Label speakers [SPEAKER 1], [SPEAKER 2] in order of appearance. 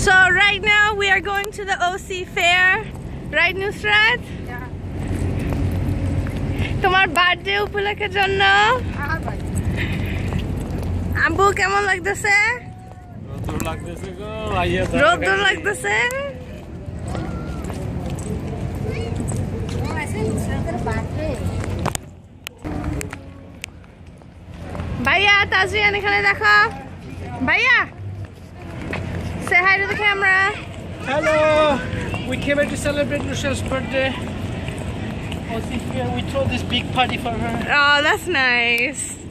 [SPEAKER 1] So right now we are going to the OC fair, right Nusrat?
[SPEAKER 2] Yeah.
[SPEAKER 1] তোমার birthday উপলক্ষের জন্য আব্বু কেমন লাগতেছে?
[SPEAKER 3] রোদ লাগতেছে গো,
[SPEAKER 1] রোদ লাগতেছে। ভাইয়া তাজরিয়ান এখানে দেখো। ভাইয়া say hi to the camera.
[SPEAKER 3] Hello, we came here to celebrate Rochelle's birthday. We throw this big party for her.
[SPEAKER 1] Oh, that's nice.